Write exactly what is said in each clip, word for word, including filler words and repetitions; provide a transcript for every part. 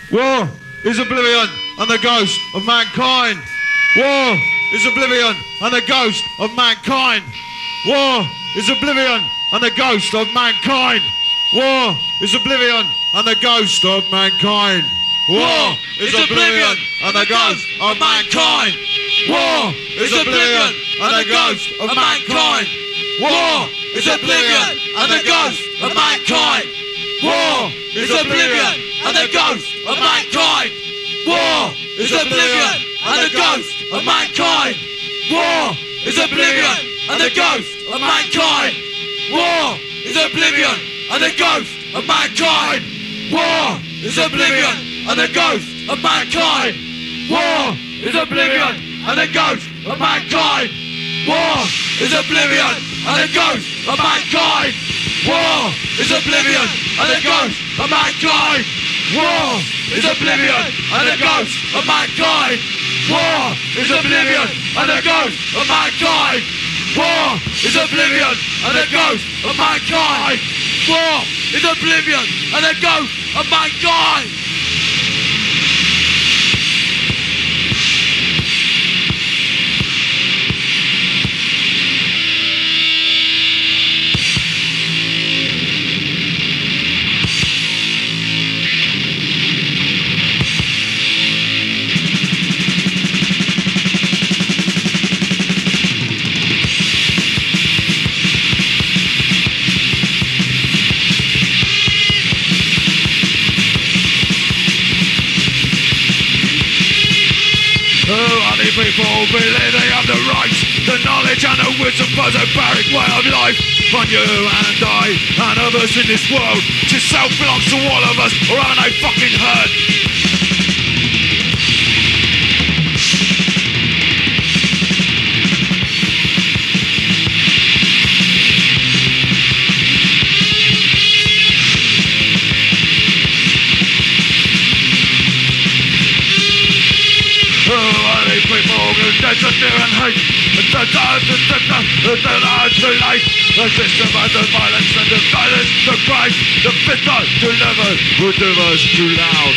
War is oblivion and the ghost of mankind. War is oblivion and the ghost of mankind. War is oblivion and the ghost of mankind. War is oblivion and the ghost of mankind. War is oblivion and the ghost of mankind. War is oblivion and the ghost of mankind. War is oblivion and the ghost of mankind. War is oblivion and the ghost of mankind. War is oblivion and the ghost of mankind. War is oblivion and the ghost of mankind. War is oblivion and the ghost of mankind. War is oblivion and the ghost of mankind. War is oblivion and the ghost of mankind. War is oblivion and the ghost of mankind. War is oblivion and the ghost of mankind. War is oblivion and the ghost of mankind. War is oblivion and the ghost of mankind. War is oblivion and the ghost of mankind. War is oblivion and the ghost of mankind. People believe they have the right, the knowledge and the wisdom for the barbaric way of life. On you and I and others in this world, to self belongs to all of us, or haven't they fucking heard? There's a fear and hate, the dark, the sickness, the dark, the light, the system and the violence and the violence, the cry, the bitter, delivered, who delivers too loud.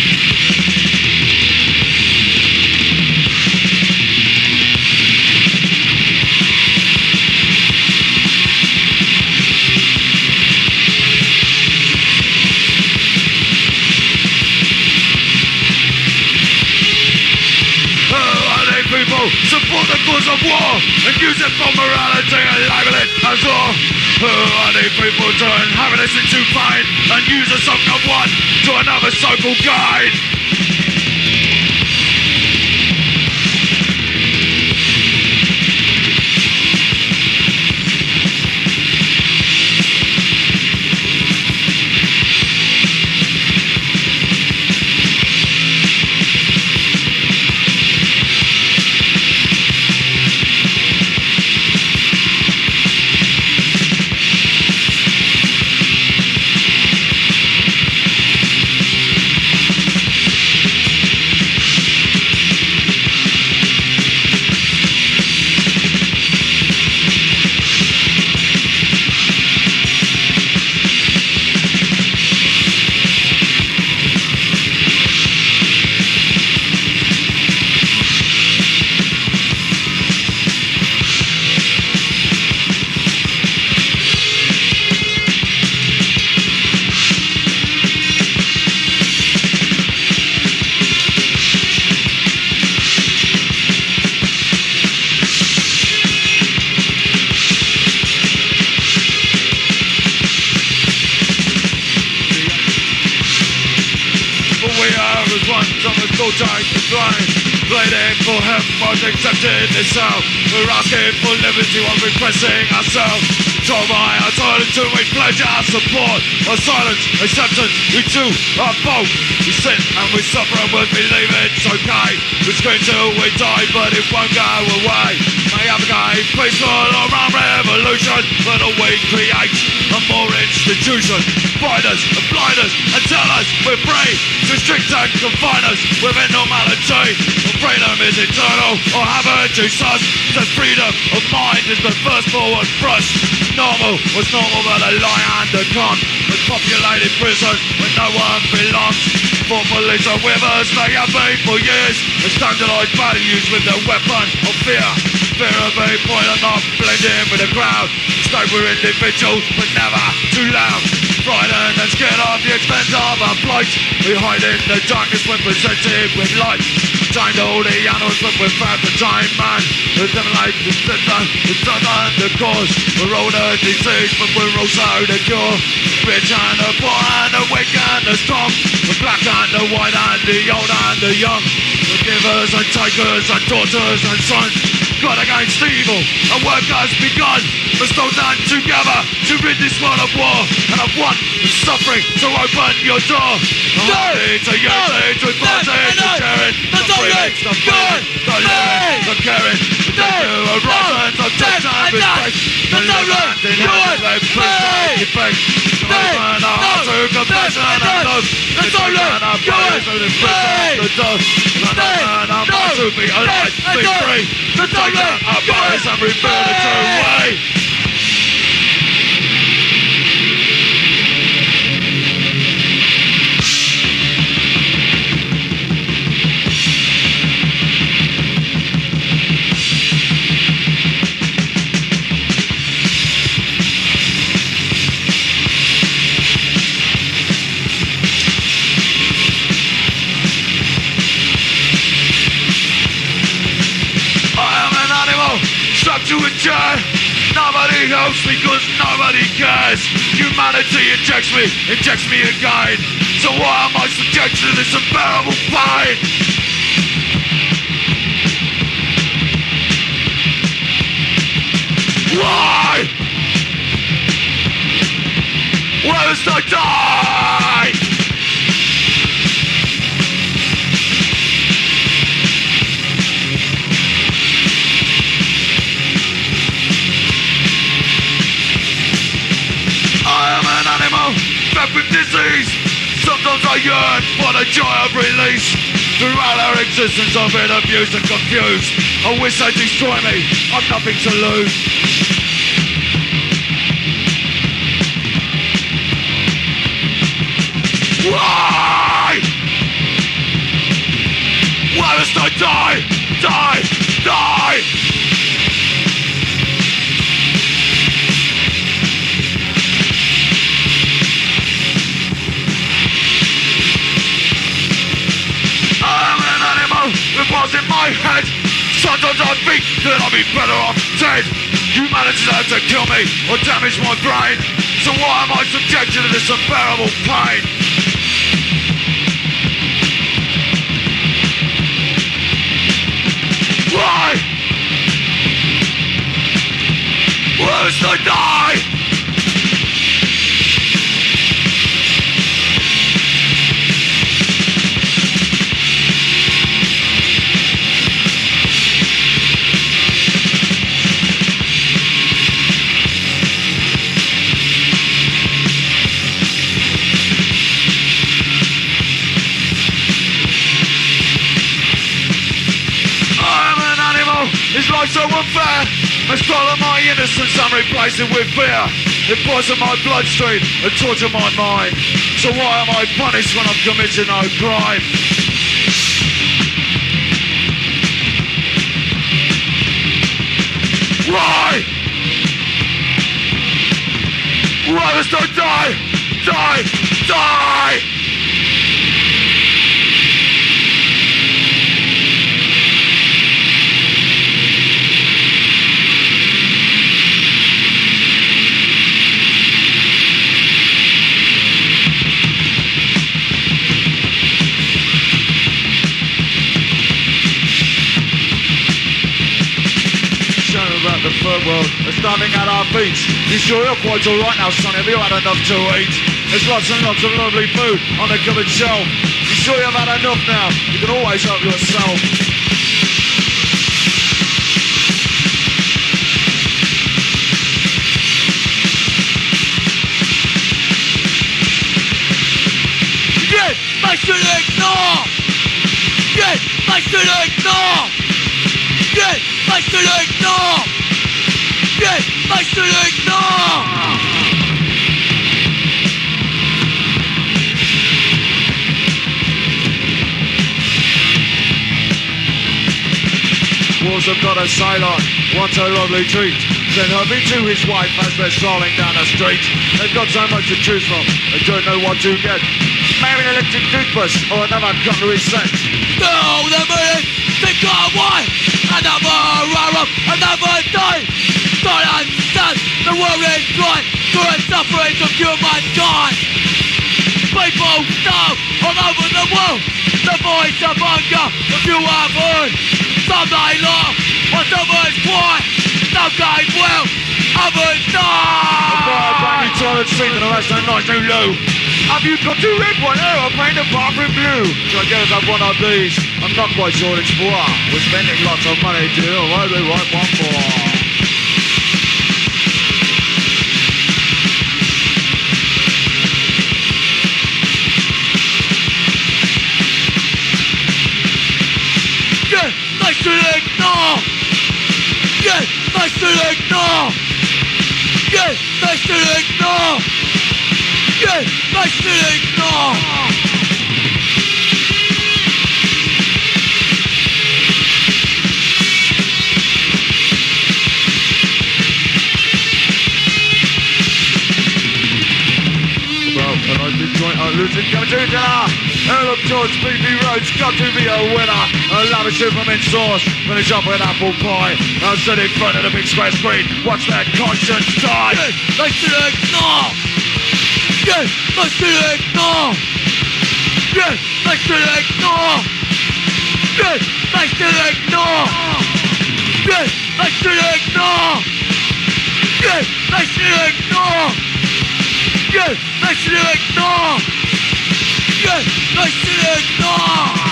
Support the cause of war and use it for morality and label it as war. Who are these people turn happiness into pain and use a song of one to another so-called guide? Bleeding for him was accepted itself. We're asking for liberty while repressing ourselves. Told by our silence to we pledge our support. Our silence, acceptance, we too are both. We sit and we suffer and we believe it's okay. We scream till we die but it won't go away. May advocate peaceful or our revolution, but all we create a more institutions, bind us and blind us and tell us we're free, to strict and confine us within normality. Or freedom is eternal, or haven't you sus? The freedom of mind is the first forward thrust. Normal was normal, but a lie and a con. A populated prison where no one belongs. For police are with us, they have been for years. They standardised values with the weapon of fear. Fear of being pointed, not blending with the crowd. Stay we're individuals, but never too loud. Frightened and scared of the extent of our plight. We hide in the darkness when presented with light. Trained all the animals, but we're proud to time man. The demolate the center, the sun and the cause. We're all the disease, but we're also the cure. Rich and the poor and the weak and the strong. The black and the white and the old and the young. The givers and takers and daughters and sons. God against evil, and work has begun. Let's all stand together to rid this world of war and of want and suffering. So open your door. No, to unity, to advancing, to sharing, to freeing, to freeing, to living, to caring, to new horizons of trust and respect. To live hand in hand with peace effect. To open our hearts to compassion and love. To turn our prayers to the prison to dust. And open our minds to be alive, be free. To take down our bodies and rebuild a true way. To a chair, nobody helps because nobody cares. Humanity injects me, injects me again. So why am I subjected to this unbearable pain? Why? Why must I die? With disease, sometimes I yearn for the joy of release. Throughout our existence I've been abused and confused. I wish they'd destroy me, I've nothing to lose. Why? Why must I die? Die! Die! It was in my head. Sometimes I think that I'd be better off dead. Humanity's out to kill me or damage my brain. So why am I subjected to this unbearable pain? Why? Why must I die? Is life so unfair? I swallow my innocence and replace it with fear. It poisons my bloodstream and tortures my mind. So why am I punished when I've committed no crime? Why? Why must I die? Die! Die! The third world are standing at our feet. You sure you're quite alright now, Sonia? Have you had enough to eat? There's lots and lots of lovely food on the cupboard shelf. You sure you've had enough now? You can always help yourself. they still ignore. Yet they still ignore. Yet they still ignore. Wars have got a sailor, what a lovely treat. Then hubby to his wife as they're strolling down the street. They've got so much to choose from, they don't know what to get. Maybe an electric toothbrush or another cutlery set. No, the meaning, they got away. Another hour, another day. Don't understand, the world is dry. Current sufferings of humankind. People starve all over the world. The voice of hunger, if you have heard. Some they laugh, while others cry. Some gain well, others die. The fire brand new toilet seat and the rest of the night too low. Have you got to red one arrow paint the bathroom blue? So I guess I've one of these. I'm not quite sure it's for. We're spending lots of money to why they want one more. They still ignore. Yes, they still ignore. Yes, they still ignore. Yes, they still ignore. Well, and I've been trying to lose it, come to dinner. Earl of George, P B Road's got to be a winner. A lavish Superman sauce, finish up with apple pie. I'll sit in front of the big square screen, watch that conscience die. Yes, they still ignore. Yes, they still ignore. Yes, they still ignore. Yes, they still ignore. Yes, they still ignore. Yes, they still ignore. Yes, they still ignore. Yes, they still ignore.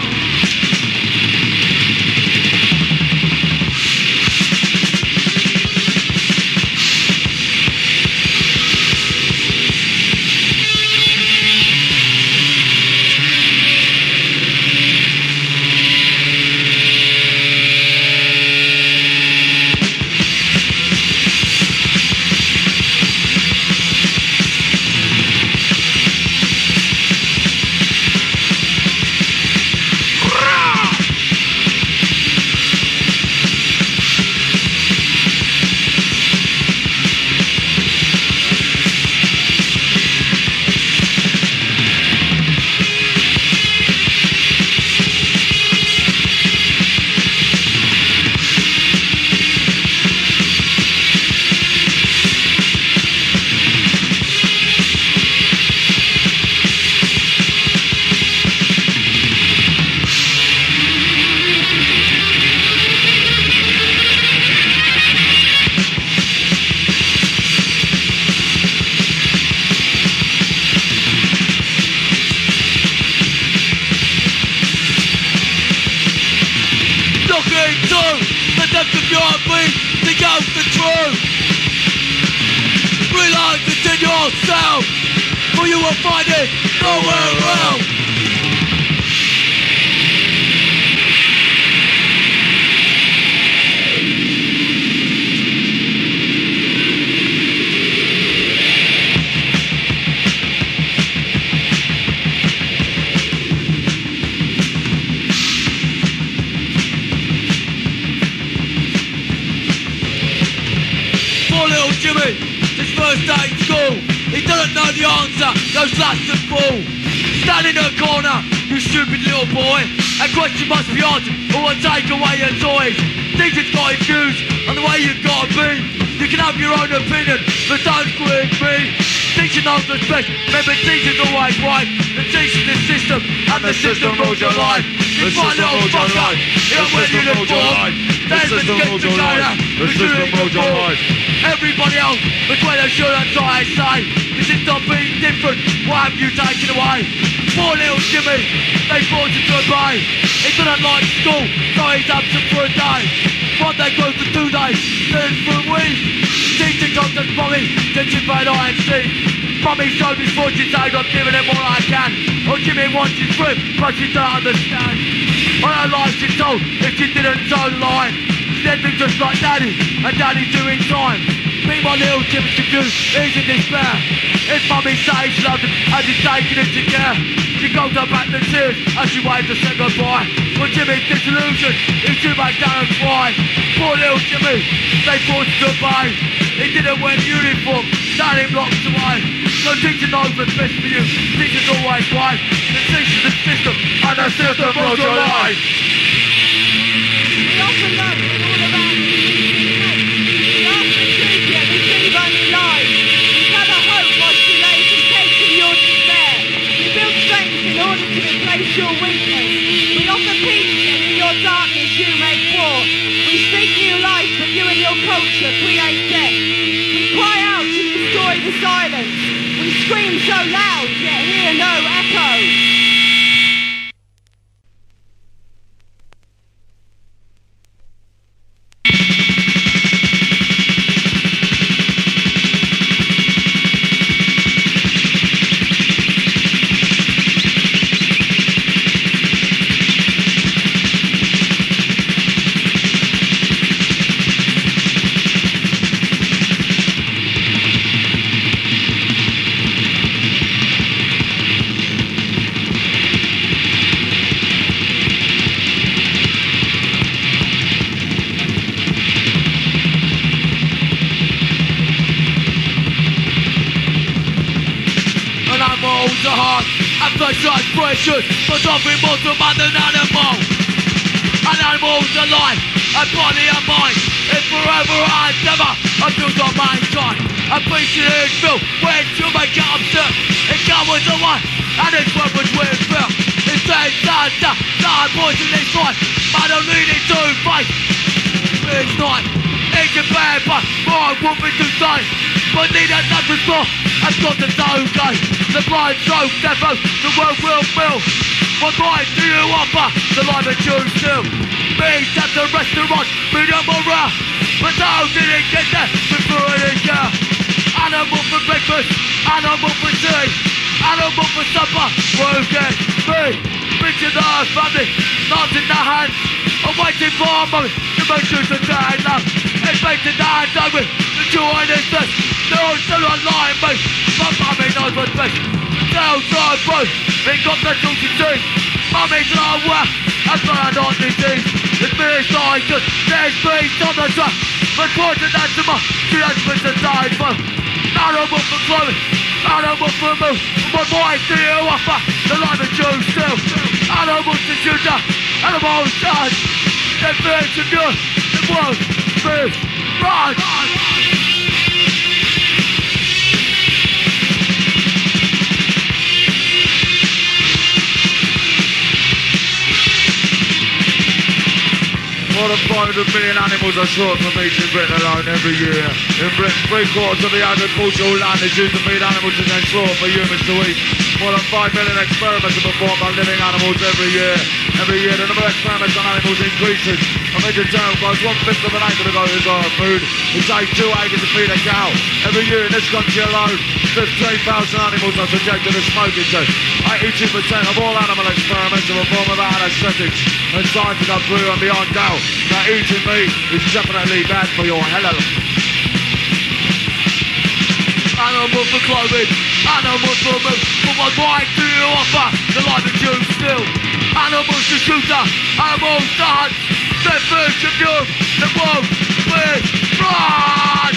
For you will find it nowhere else. Poor little Jimmy, his first day in school. He doesn't know the answer, goes last and full. Stand in the corner, you stupid little boy. A question must be answered, or I'll take away your toys. Teacher's got his views on the way you've got to be. You can have your own opinion, but don't quiz me. Teacher knows the best, remember teacher's always right. The teacher's the system, and the system rules your life. It's my little fucker, he'll win you the form. There's the dictator, who's doing the form. Everybody else, but when they should have tried to say, this is not being different, what have you taken away? Poor little Jimmy, they forced him to obey. He doesn't like school, so he's absent for a day. One day goes for two days, then for a week. Teacher comes to Mummy, teaching by the I M C. Mummy showed his fortune, says I'm giving him all I can. Oh, Jimmy wants his grip, but she don't understand. On her life she told, if she didn't don't lie, she'd be just like Daddy, and Daddy doing time. Meanwhile little Jimmy's confused, he's in despair. His mummy says she loves him as he's taking him to care. She goes her back to tears as she waves to say goodbye. But Jimmy's disillusioned, he's too back down and cry. Poor little Jimmy, they forced to obey. He didn't wear uniform, down him locked away. No teacher knows what's best for you, teacher's always right. The teacher's the system, and the system rules your life. We often know that all around us is we ask the truth yet receive only lies. We cover hope whilst delays and taking your despair. We build strength in order to replace your weakness. We offer peace yet in your darkness you make war. We speak new life but you and your culture create death. We cry out to destroy the silence. We scream so loud yet hear no echo. Precious, but nothing more to man than animal. An animal's alive, a body and mind. It's forever and ever, a built on mankind. A piece of his bill, when to make it upset. It covers the one, and its weapons will fill. It says that, that, that poison is life. Man, I'm leading to fight. It's night, it's a bad but more woman to say. But need a nothing more, I've got the okay. The blind so devil, the world will fill. What right do you offer? The life that you still. Me at the restaurant, freedom or rare. But how did it get there? Before it is there. Animal for breakfast, animal for tea, animal for supper. Who's get me? Reaching the earth family, not in the hand. I'm waiting for a moment to make sure to die now. It's making the hand over, the joy is this. No one's still online, mate. My mummy knows what's best. Tell drive both, they got the tools to see. Mummy's not well, that's why I'm not disease. It's me inside, just there's peace on the track. But poison that's the month, she has been to die for. Animal for clothing, animal for move. What voice do you offer? The life of you still. Animals to shooter, animals die. They're feared to do, the world fears. Run! More than five hundred million animals are slaughtered for meat in Britain alone every year. In Britain, three quarters of the agricultural land is used to feed animals and then slaughtered for humans to eat. More than five million experiments are performed on living animals every year. Every year, the number of experiments on animals increases. A major town grows one-fifth of an acre to go to our food. It takes two acres to feed a cow. Every year in this country alone, fifteen thousand animals are subjected to smoking test. eighty-two percent of all animal experiments are performed without anesthetics. And science have proven and beyond doubt that eating meat is definitely bad for your health. Animal for clothing, animal for move. But what right do you offer? The life of you still. Animals to shooter, animals to hunt. They're first of you, the world will run!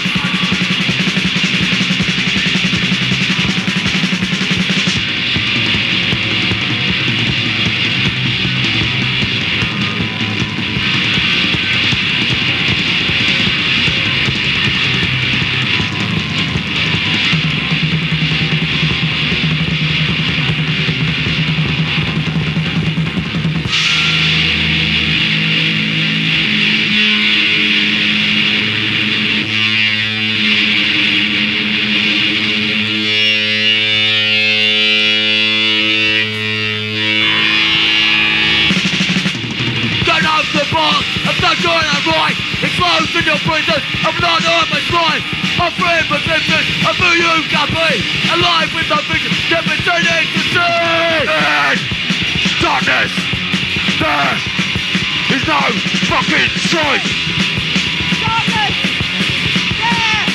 Exposed in your prison, I'm not on my spine. I'm free in position of who you can be. Alive with no vision, never turning to see. In darkness, there no fucking choice. Darkness, there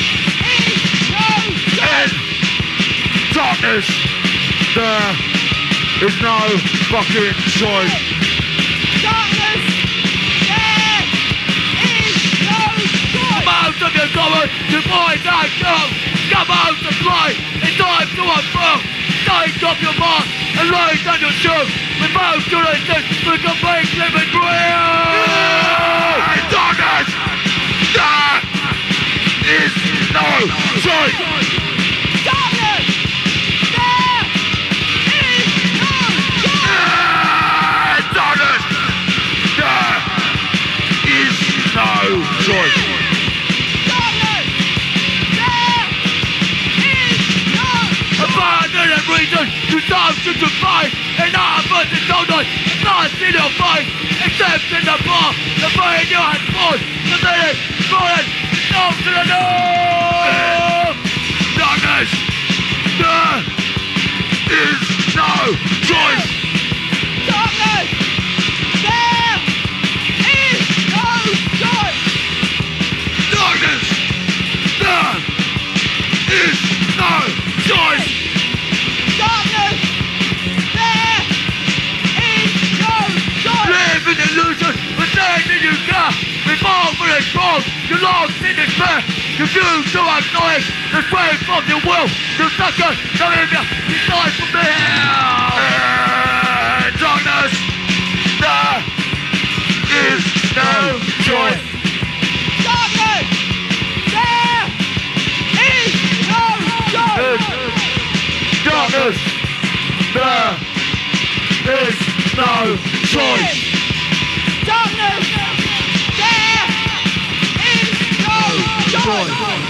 is no choice. In darkness, there is no fucking choice. Darkness, there is no choice. Come out of your cover, your boys are young. Come out to play, it's time to unfurl. Take off your mask and lay down your shoes. Without your resist, we can make living real. In darkness, there is no choice. Darkness, there is no choice. In darkness, there is no choice. Darkness, there is no Abandoned reason to stop to define. And I but the donut, not in your face, except in the bar, the brain you had forced, the minute, fallen, off to the north! Darkness, there is no choice! Darkness, there is no choice. Darkness, there is no choice! Darkness, there is no choice. Live in illusion, but then in you care. Revolve for the cross, you're lost in despair. Refuse to acknowledge the strength of your will. You sucker, come in here, decide from the hell. In darkness, there is no choice. Darkness, there is no choice. Darkness, there is no choice. Darkness, there is no choice.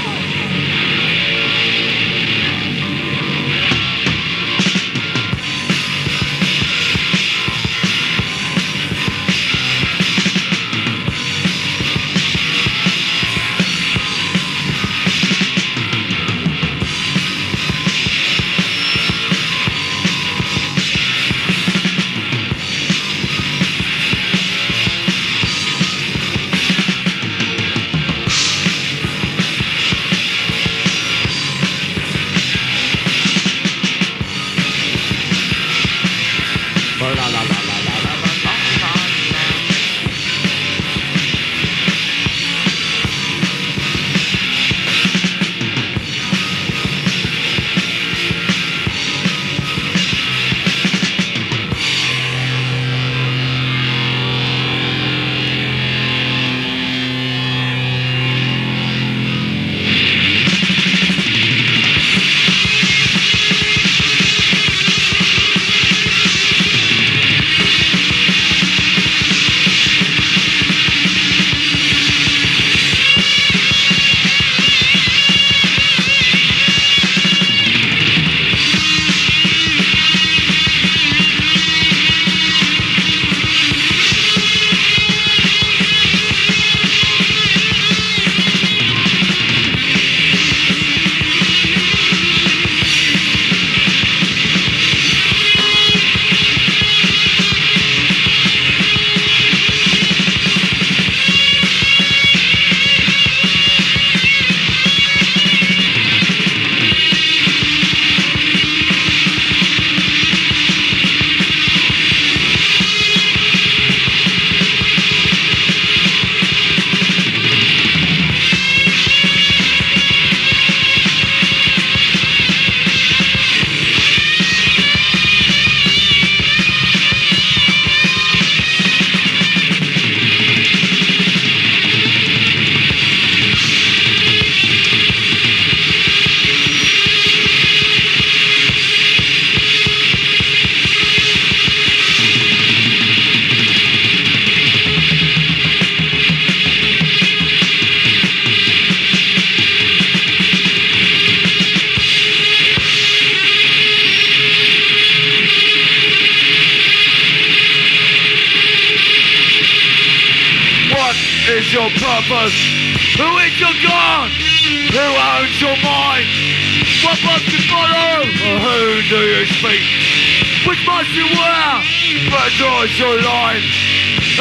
is your purpose? Who is your God? Who owns your mind? What must you follow? Or who do you speak? Which must you wear? Where draws your line?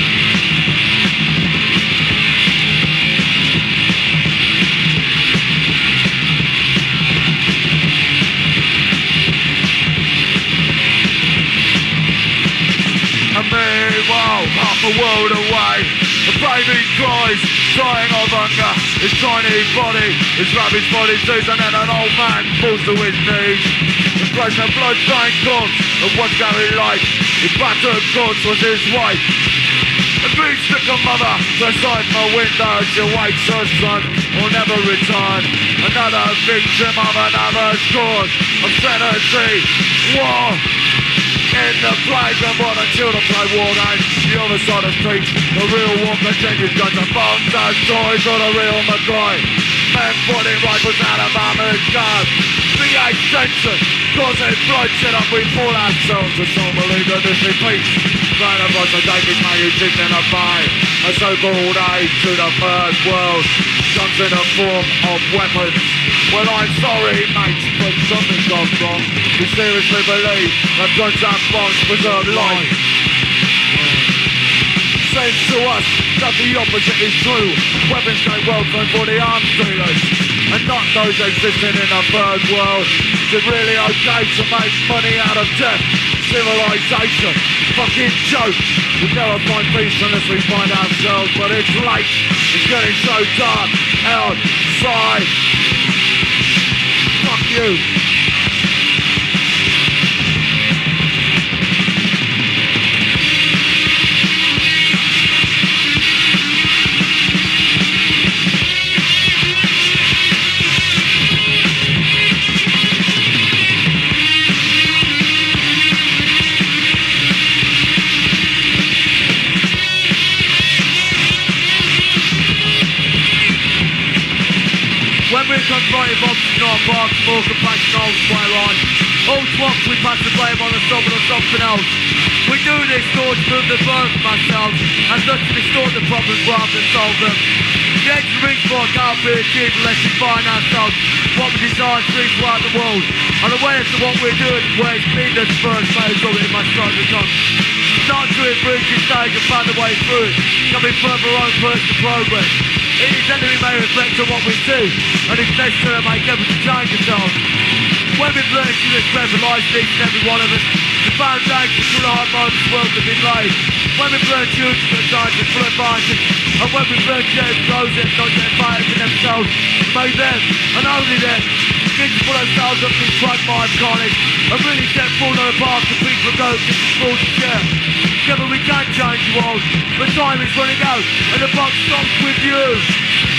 the world away. The baby cries, dying of hunger. His tiny body, his ravaged body sees, and then an old man falls to his knees. The frozen blood-stained corpse of what's going light. His battered corpse was his wife. The grief-stricken mother beside my window, she waits her son will never return. Another victim of another's cause, obscenity, war. In the playground, while the children play war games, the other side of the street, the real war continues. Guns and bombs as toys of the real McCoy. Men putting rifles out of armored cars. The eighth century, causing bloodshed up, we fool ourselves to some believe that this is peace. Burn across the David Mayu chicken in a fight. A so-called aid to the third world comes in the form of weapons. Well, I'm sorry, mate, but something's gone wrong. We seriously believe that guns and bombs preserve life. Seems to us that the opposite is true. Weapons gain welfare for the arms dealers, and not those existing in the third world. Is it really okay to make money out of death? Civilization, fucking joke. We'll never find peace unless we find ourselves, but it's late. It's getting so dark outside. Fuck you. When we confronted mobs in our parks, more compassion old square on. All swaps we pass the blame on the someone or something else. We do this thought to move the burden from ourselves and thus to distort the problems rather than solve them. The age to reach for can't be achieved unless we find ourselves what we desire to reach throughout the world. And awareness of what we're doing and where it's leading us first may as well in my struggle tongue. Not to it breach this stage and find a way through it, coming further our own personal progress. It is then we may reflect on what we do, and if necessary make effort to change ourselves. When we've learned to this revelise each and every one of us, the foundation for our modern world have been laid. When we've learned to use the times and full advantage, and when we've learned to get those that not get fighters in themselves, may them, and only them, begin to put ourselves up in front my carnage, and really set full on the path to people go to the full to share. Together we can change the world, but time is running out, and the buck stops with you.